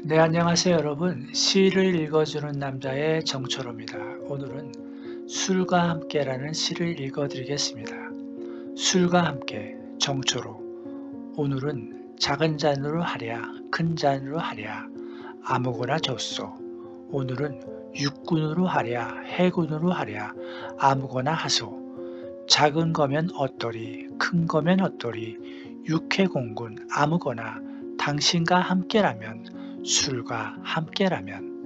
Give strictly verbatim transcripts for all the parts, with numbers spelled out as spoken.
네, 안녕하세요, 여러분. 시를 읽어주는 남자의 정철호입니다. 오늘은 술과 함께라는 시를 읽어드리겠습니다. 술과 함께, 정철호. 오늘은 작은 잔으로 하랴, 큰 잔으로 하랴, 아무거나 줬소. 오늘은 육군으로 하랴, 해군으로 하랴, 아무거나 하소. 작은 거면 어떠리, 큰 거면 어떠리, 육해공군 아무거나 당신과 함께라면, 술과 함께라면.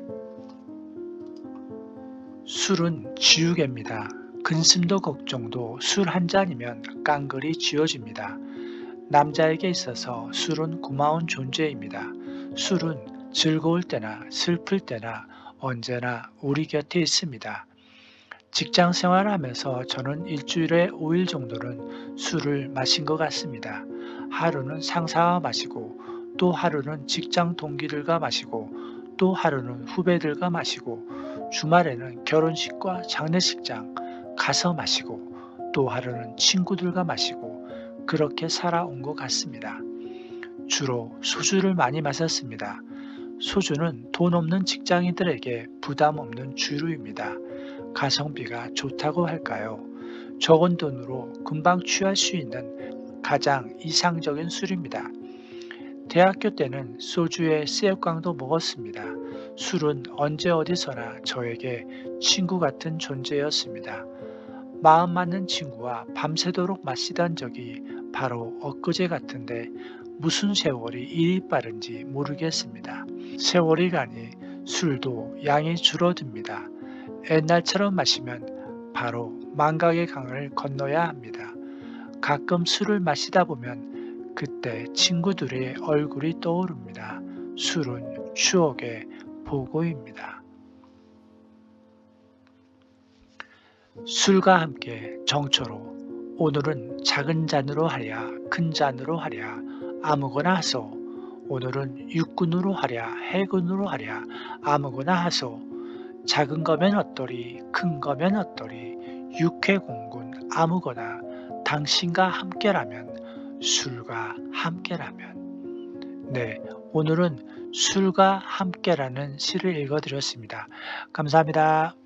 술은 지우개입니다. 근심도 걱정도 술 한 잔이면 깡그리 지워집니다. 남자에게 있어서 술은 고마운 존재입니다. 술은 즐거울 때나 슬플 때나 언제나 우리 곁에 있습니다. 직장 생활하면서 저는 일주일에 오 일 정도는 술을 마신 것 같습니다. 하루는 상사와 마시고, 또 하루는 직장 동기들과 마시고, 또 하루는 후배들과 마시고, 주말에는 결혼식과 장례식장 가서 마시고, 또 하루는 친구들과 마시고, 그렇게 살아온 것 같습니다. 주로 소주를 많이 마셨습니다. 소주는 돈 없는 직장인들에게 부담 없는 주류입니다. 가성비가 좋다고 할까요? 적은 돈으로 금방 취할 수 있는 가장 이상적인 술입니다. 대학교 때는 소주에 새우깡도 먹었습니다. 술은 언제 어디서나 저에게 친구 같은 존재였습니다. 마음 맞는 친구와 밤새도록 마시던 적이 바로 엊그제 같은데 무슨 세월이 이리 빠른지 모르겠습니다. 세월이 가니 술도 양이 줄어듭니다. 옛날처럼 마시면 바로 망각의 강을 건너야 합니다. 가끔 술을 마시다 보면 그때 친구들의 얼굴이 떠오릅니다. 술은 추억의 보고입니다. 술과 함께, 정초로. 오늘은 작은 잔으로 하랴, 큰 잔으로 하랴, 아무거나 하소. 오늘은 육군으로 하랴, 해군으로 하랴, 아무거나 하소. 작은 거면 어떠리, 큰 거면 어떠리, 육해공군 아무거나 당신과 함께라면, 술과 함께라면. 네, 오늘은 술과 함께라는 시를 읽어드렸습니다. 감사합니다.